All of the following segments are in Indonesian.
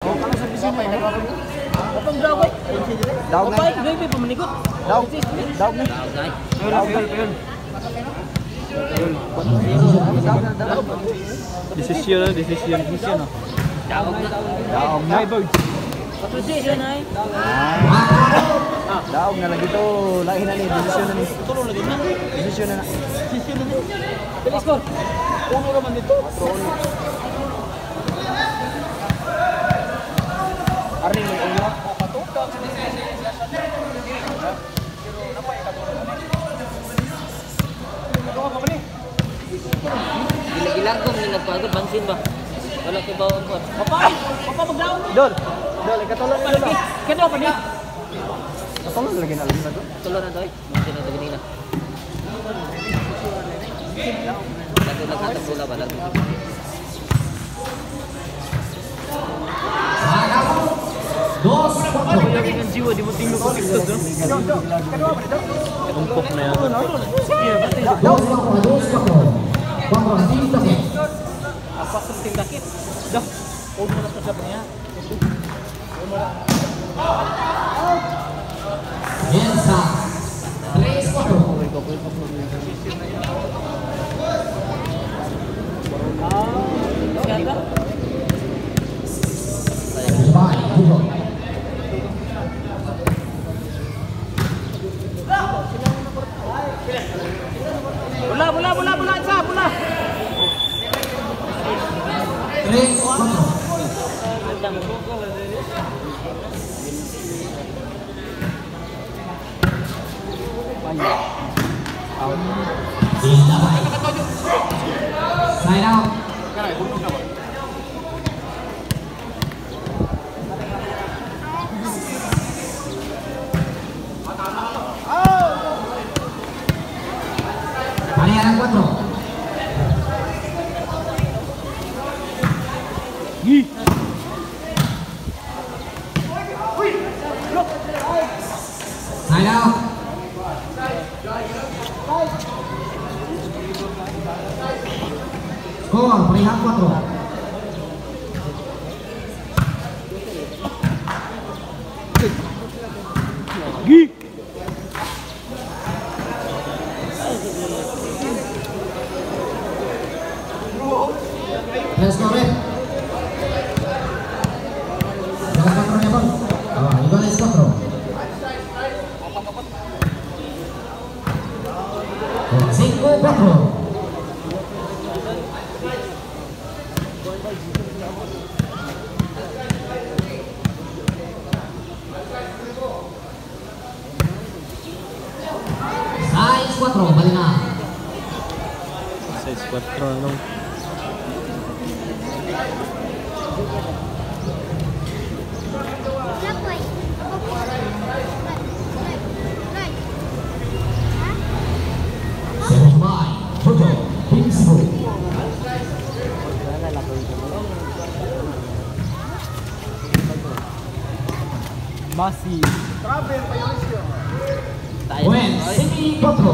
Kalau servis ini Apa daw ko? daog Apa na. baby pamanikot? Daog. Daog na. Daog na. Decision. Daog na. Position ay. Daog na lagi to. Lahi na ni desisyon na ni. Tulong lagi na. Desisyon na na. Bilis ko. Uno naman dito. Arning mo ulo. Gila-gila ko minat ko agad bangsin ba. Wala ko bawon ko. Papa magdaon. Dol. Dol, ikatulon na dol. Kano pa niya? Katulon lagi na lang na dol. Tulong na doy. Bangsin na to ganina. Satu lang bola ba lang. Dengan jiwa di muting ko tiktok tuh. Tumpok na yan. Apa penting sakit? Dah. Uno na sa niya. Biasa. 3-4. Siapa? Bola, Sa, bola. 3-4. Side out. Alianan 4. Side out. Skor perihal 4. Let's go, Red. Jangan kontrolnya, Bang. Igual es 4. 5-4. Size 4, balik na. Size 4 no. Masih. Buen, Sigi 4.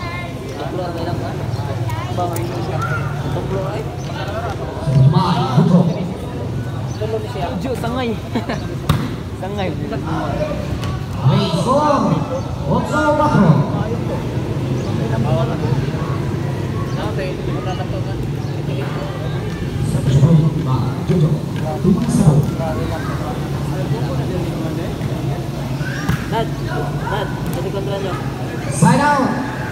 Ujuk sangai. Sangai. Wait, skor 8-4. Nad, jadi kontrolnya. Side out.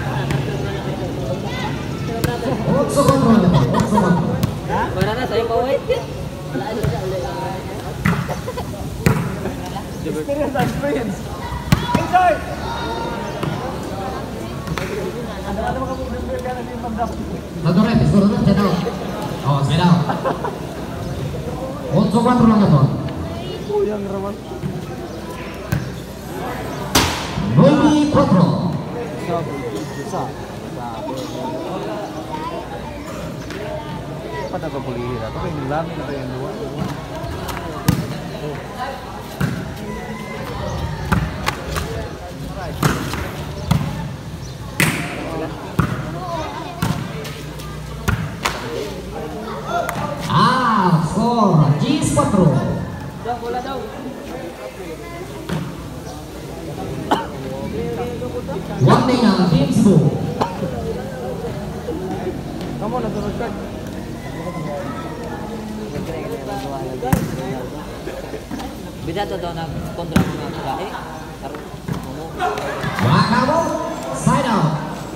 8-4. Mana saya bawa itu? Experience. Enjoy. Satu red, skor dulu, side out. Oh, side out. 8-4 lang ito. Yang raman. 9-4. Pada kebeli atau yang bilang atau yang dua. Skor 10-4. bola daw. One day na, Team Cebu. Kamu nagsunod ka. Bisa to daw na kontra mga babae. Karon mo. Wakabo, side out.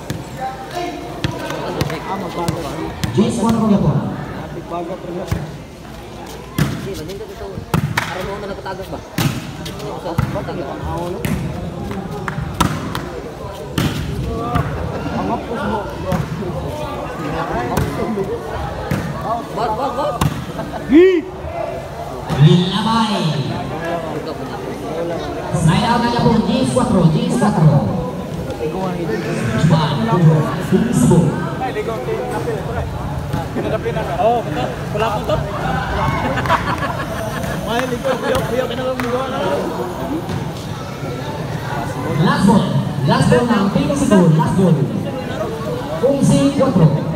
G1 ko po. Bago pa rin. Di ba dito dito. Aron mo na nakatagas ba? Sa tagag. Ang hapos mo, bro. Bot. Lilabay. Ito po na. Side out na po, G4. Juan, Team Cebu. Oh, betul. Pula ko to. May ligo, kuya ka na lang mo na. Last ball ng Team Cebu. Last ball. Kung si 4.